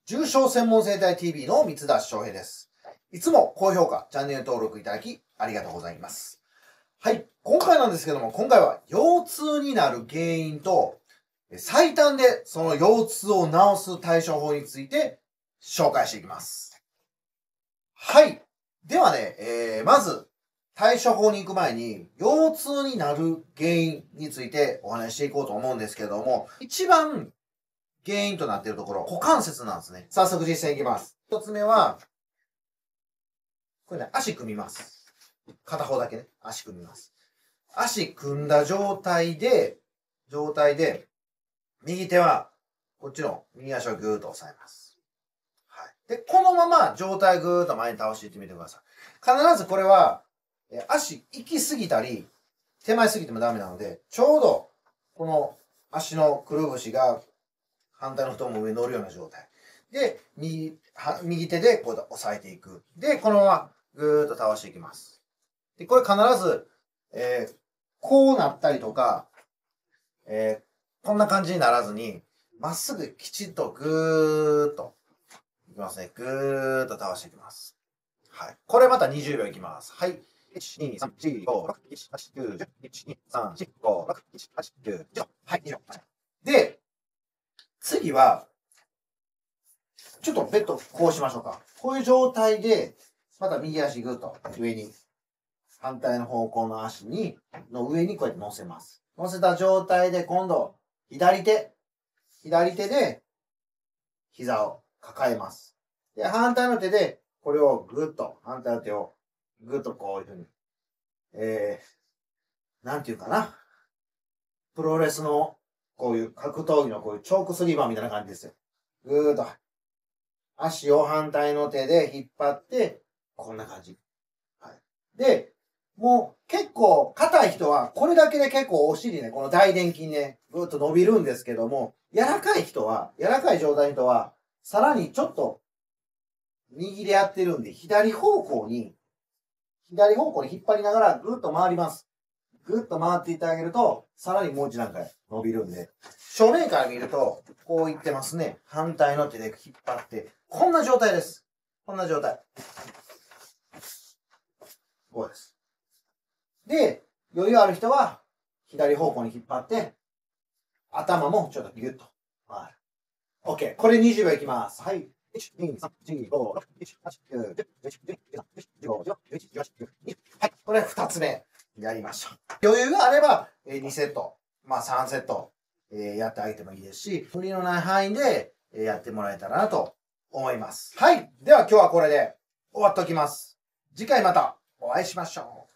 重症専門生態 TV の三田翔平です。いつも高評価、チャンネル登録いただきありがとうございます。はい、今回なんですけども、今回は腰痛になる原因と、最短でその腰痛を治す対処法について紹介していきます。はい。ではね、まず、対処法に行く前に、腰痛になる原因についてお話ししていこうと思うんですけども、一番原因となっているところ、股関節なんですね。早速実践いきます。一つ目は、これね、足組みます。片方だけね、足組みます。足組んだ状態で、右手は、こっちの右足をぐーっと押さえます。はい。で、このまま上体ぐーっと前に倒していってみてください。必ずこれは、足行き過ぎたり、手前過ぎてもダメなので、ちょうど、この足のくるぶしが反対の太もも上に乗るような状態。で、右手でこうやって押さえていく。で、このままぐーっと倒していきます。で、これ必ず、こうなったりとか、こんな感じにならずに、まっすぐきちっとぐーっといきますね。ぐーっと倒していきます。はい。これまた20秒いきます。はい。1、2、3、4、5、6、7、8、9、10、1、2、3、4、5、6、7、8、9、10。はい、以上。で、次は、ちょっとベッドこうしましょうか。こういう状態で、また右足ぐっと上に、反対の方向の足の上にこうやって乗せます。乗せた状態で今度、左手で膝を抱えます。で、反対の手で、これをぐっと、反対の手をぐっとこういうふうに、なんていうかな。プロレスの、こういう格闘技のこういうチョークスリーバーみたいな感じですよ。ぐーっと。足を反対の手で引っ張って、こんな感じ。はい。で、もう結構硬い人は、これだけで結構お尻ね、この大臀筋ね、ぐーっと伸びるんですけども、柔らかい状態の人は、さらにちょっと、右でやってるんで、左方向に引っ張りながらぐーっと回ります。ぐっと回っていってあげると、さらにもう一段階伸びるんで、正面から見ると、こういってますね。反対の手で引っ張って、こんな状態です。こんな状態。こうです。で、余裕ある人は、左方向に引っ張って、頭もちょっとギュッと回る。OK。これ20秒いきます。はい。1、2、3、4、5、6、7、8、9、10、11、12、13、14、15、16、17、18、19、20。はい。これ2つ目。やりましょう。余裕があれば、2セット、まあ3セット、やってあげてもいいですし、無理のない範囲でやってもらえたらなと思います。はい。では今日はこれで終わっておきます。次回またお会いしましょう。